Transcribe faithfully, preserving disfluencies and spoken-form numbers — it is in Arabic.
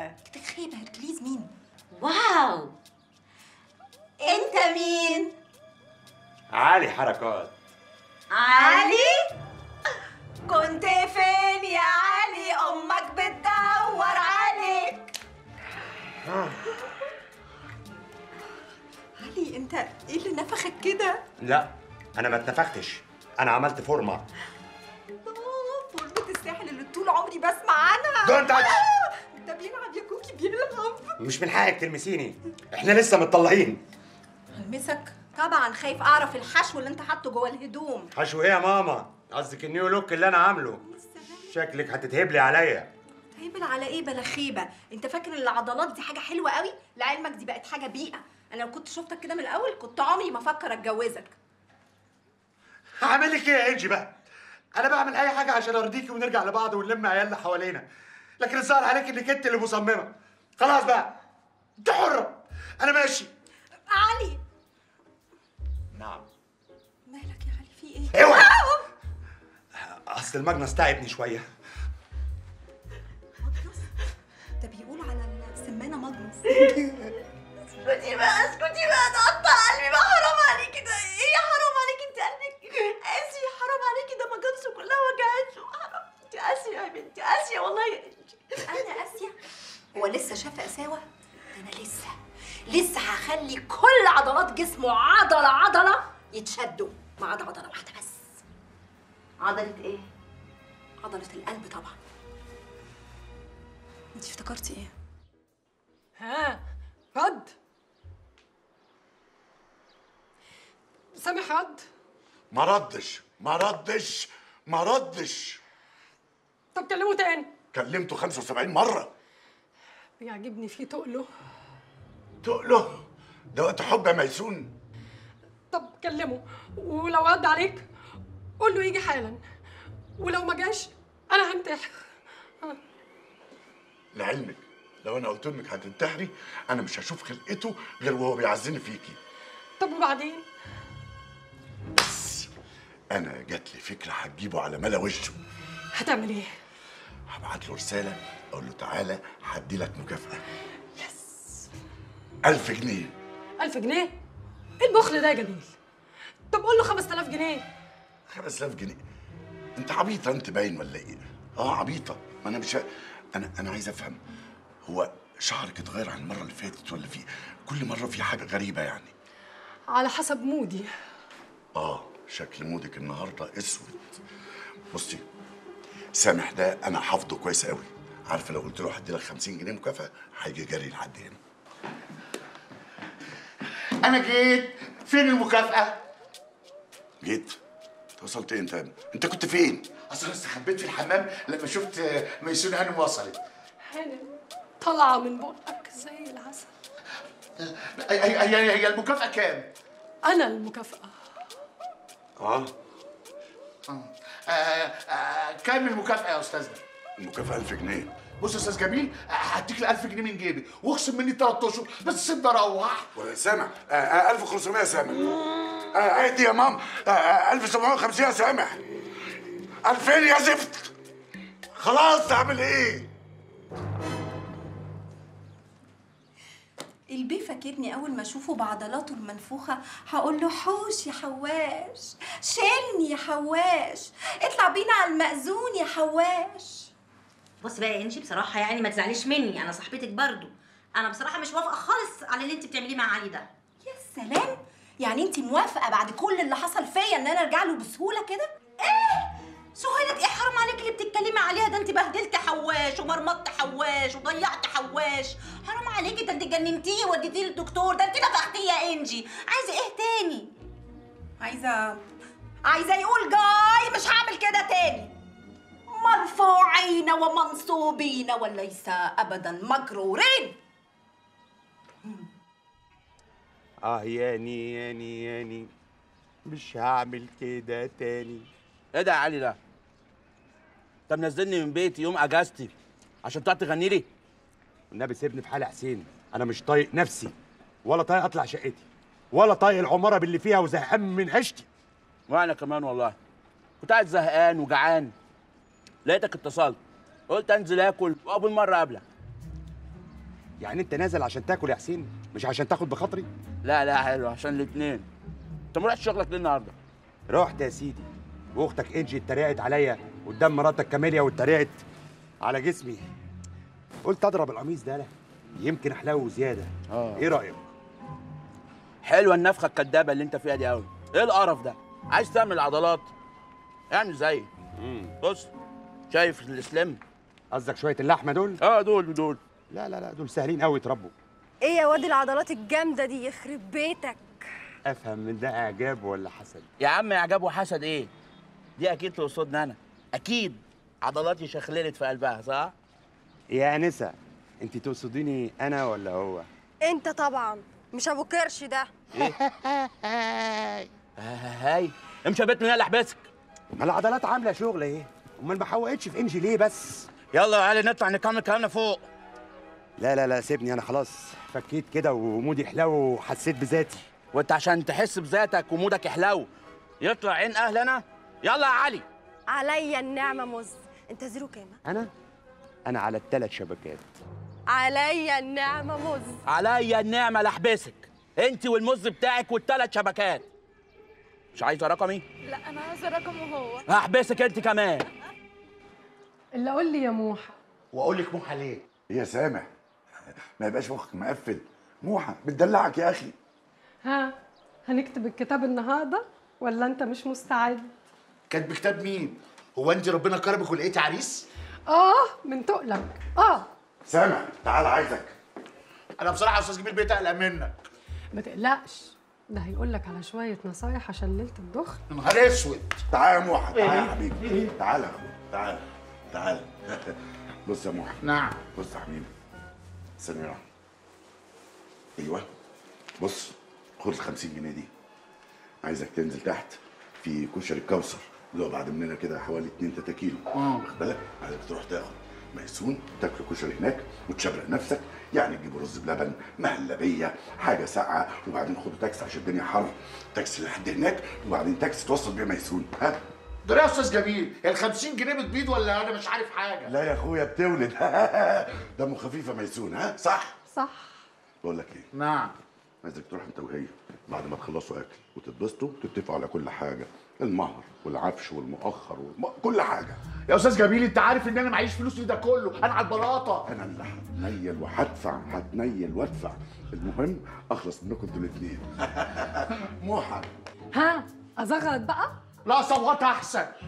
كده خيبه هركليز مين؟ واو، انت مين؟ علي حركات. علي؟ كنت فين يا علي؟ امك بتدور عليك. علي انت ايه اللي نفخك كده؟ لا انا ما اتنفختش، انا عملت فورمه. اه فورمه الساحل اللي طول عمري بسمع عنها. دونت تاتش. ده بيلعب يا كوكي بيلعب. مش من حقك تلمسيني، احنا لسه متطلقين. هلمسك؟ طبعا خايف اعرف الحشو اللي انت حاطه جوه الهدوم. حشو ايه يا ماما؟ قصدك النيو لوك اللي انا عامله؟ شكلك هتتهبلي عليا. هيبل على ايه بلا خيبه؟ انت فاكر ان العضلات دي حاجه حلوه قوي؟ لعلمك دي بقت حاجه بيئه. انا لو كنت شفتك كده من الاول كنت عمري ما افكر اتجوزك. هعمل لك ايه يا انجي بقى؟ انا بعمل اي حاجه عشان ارضيكي ونرجع لبعض ونلم عيالنا حوالينا، لكن الظاهر عليك انك انت اللي مصممه. خلاص بقى انت حره، انا ماشي. علي نعم. مالك يا علي في ايه؟ اوعي. اصل الماجنس تعبني شويه. ماجنس؟ ده بيقول على السمانه ماجنس. اسكتي بقى اسكتي بقى، ده قطع قلبي بقى، حرام عليكي. ده ايه يا حرام عليكي؟ انت قلبك قاسي، حرام عليكي، ده مجالسه كلها وجعته. حرام، انت قاسيه يا بنتي، قاسيه والله يا انتي. انا قاسيه؟ هو لسه شاف قساوه؟ ده انا لسه لسه هخلي كل عضلات جسمه عضله عضله يتشدوا ما عدا عضله واحده بس. عضلة ايه؟ عضله القلب طبعا. انت افتكرتي ايه؟ ها رد سامح رد. ما ردش ما ردش ما ردش. طب كلمه تاني. كلمته خمسة وسبعين مرة. بيعجبني فيه تقله. تقله؟ ده وقت حب يا ميسون. طب كلمه، ولو رد عليك قول له يجي حالا، ولو ما جاش انا هنتحر. لعلمك لو انا قلت لك هتنتحري انا مش هشوف خلقته غير وهو بيعزني فيكي. طب وبعدين؟ بس انا جات لي فكره هتجيبه على ملا وشه. هتعمل ايه؟ هبعت له رساله اقول له تعالى هدي لك مكافاه. يس. ألف جنيه. ألف جنيه؟ ايه البخل ده يا جميل؟ طب قول له خمسة آلاف جنيه. خمسة آلاف جنيه؟ انت عبيطه انت باين ولا ايه؟ اه عبيطه. ما انا مش ه... انا انا عايز افهم، هو شعرك اتغير عن المره اللي فاتت ولا في كل مره في حاجه غريبه يعني؟ على حسب مودي. اه شكل مودك النهارده اسود. بصي سامح ده انا حافظه كويس قوي، عارفه لو قلت له هدي لك خمسين جنيه مكافاه هيجي جري لحد هنا. انا جيت. فين المكافاه؟ جيت؟ انت وصلت ايه انت؟ انت كنت فين؟ اصل انا استخبيت في الحمام لما شفت ميسون هانم وصلت. هانم طالعه من بقك زي العسل. هي هي هي المكافاه كام؟ انا المكافاه. اه آه، آه، كام المكافاه يا استاذنا؟ المكافاه ألف جنيه. بص يا استاذ جميل، هديك ال ألف جنيه من جيبي واخصم مني ثلاث اشهر بس سيبني اروح. سامح آه آه ألف وخمسمية يا سامح. آه اهدي يا مام. آه آه ألف وسبعمية وخمسين يا سامح. ألفين يا زفت. خلاص تعمل ايه؟ البيه فاكرني اول ما اشوفه بعضلاته المنفوخه هقول له حوش يا حواش، شيلني يا حواش، اطلع بينا على المأذون يا حواش. بص بقى يا انجي، بصراحه يعني ما تزعليش مني، انا صاحبتك برضو. انا بصراحه مش موافقه خالص على اللي انت بتعمليه مع علي ده. يا سلام، يعني انت موافقه بعد كل اللي حصل فيا ان انا ارجع له بسهوله كده؟ ايه سهيلة ايه؟ حرام عليك اللي بتتكلمي عليها ده، انت بهدلت حواش ومرمطت حواش وضيعت حواش. حرام عليكي، ده انت جننتيه ووديتيه للدكتور، ده انت نفختيه يا انجي. عايزه ايه تاني؟ عايزه عايزه يقول جاي مش هعمل كده تاني. مرفوعين ومنصوبين وليس ابدا مجرورين. اه ياني ياني ياني مش هعمل كده تاني. ايه ده يا علي ده؟ انت منزلني من بيتي يوم اجازتي عشان تقعد تغني لي؟ والنبي سيبني في حالي حسين، انا مش طايق نفسي ولا طايق اطلع شقتي ولا طايق العماره باللي فيها وزهقان من عيشتي. وانا كمان والله كنت قاعد زهقان وجعان، لقيتك اتصلت قلت انزل اكل واول مره اقابلك. يعني انت نازل عشان تاكل يا حسين مش عشان تاخد بخاطري؟ لا لا حلو، عشان الاثنين. انت ما رحتش شغلك ليه النهارده؟ رحت يا سيدي، واختك انجي اتريقت عليا قدام مراتك كاميليا واتريقت على جسمي. قلت اضرب القميص ده، لا يمكن احلو زياده. اه ايه رايك؟ حلوه النفخه الكدابه اللي انت فيها دي قوي. ايه القرف ده؟ عايز تعمل عضلات؟ اعمل زيي. بص، شايف السليم؟ قصدك شويه اللحمه دول؟ اه دول دول. لا لا لا، دول سهلين قوي يتربوا. ايه يا واد العضلات الجامده دي، يخرب بيتك. افهم من ده اعجاب ولا حسد؟ يا عم اعجاب وحسد ايه؟ دي اكيد تقصدني انا. اكيد عضلاتي شخللت في قلبها، صح؟ يا انسه، انت تقصديني انا ولا هو؟ انت طبعا، مش ابو كرش ده. هاي امشي يا بيت من هنا احبسك. ما العضلات عامله شغل ايه؟ امال ما حوقتش في انجي ليه بس؟ يلا يا علي نطلع نكمل كلامنا فوق. لا لا لا سيبني، انا خلاص فكيت كده ومودي حلو وحسيت بذاتي. وانت عشان تحس بذاتك ومودك يحلو يطلع عين اهلنا. يلا يا علي. عليا النعمه مز. انت زيرو كام؟ انا انا على الثلاث شبكات. عليا النعمه مز. عليا النعمه لاحبسك انت والمز بتاعك والثلاث شبكات. مش عايزه رقمي؟ لا انا عايزه رقمه هو. هحبسك انت كمان. اللي قول لي يا موحة. واقول لك موحه ليه؟ ايه يا سامح؟ ما يبقاش مخك مقفل. موحه بتدلعك يا اخي. ها، هنكتب الكتاب النهارده ولا انت مش مستعد؟ كاتب كتاب مين؟ هو انت ربنا كرمك ولقيتي عريس؟ اه من تقلك. اه سامح تعال عايزك. انا بصراحه يا استاذ جميل بقيت اقلق منك. ما تقلقش، ده هيقول لك على شويه نصايح عشان ليله الدخن. يا نهار اسود. تعال يا موحه، تعال يا حبيبي. تعال يا حبيبي، تعال تعال. بص يا موحه. نعم. بص يا حبيبي، ثانيه واحده. ايوه بص، خد ال خمسين جنيه دي. عايزك تنزل تحت في كشري الكوثر اللي هو بعد مننا كده حوالي اتنين تلاتة كيلو. واخد بالك؟ عايزك تروح تاخد ميسون، تاكل كشري هناك وتشبرق نفسك. يعني تجيب رز بلبن، مهلبيه، حاجه ساقعه، وبعدين خدوا تاكسي عشان الدنيا حر، تاكسي لحد هناك، وبعدين تاكسي توصل بيه ميسون. ها؟ ده يا استاذ جميل، هي ال خمسين جنيه بتبيض ولا انا مش عارف حاجه؟ لا يا اخويا بتولد. دمه خفيفه ميسون. ها صح؟ صح. بقول لك ايه؟ نعم. عايزك تروح انت وهي بعد ما تخلصوا اكل وتتبسطوا تتفقوا على كل حاجه، المهر والعفش والمؤخر والم... كل حاجه. يا استاذ جميل انت عارف ان انا معيش فلوس لده كله، انا على البلاطه. انا اللي هتنيل وهدفع، هتنيل وادفع. المهم اخلص منكم انتوا الاثنين. موحد. ها، ازغرط بقى؟ لا صوتها احسن.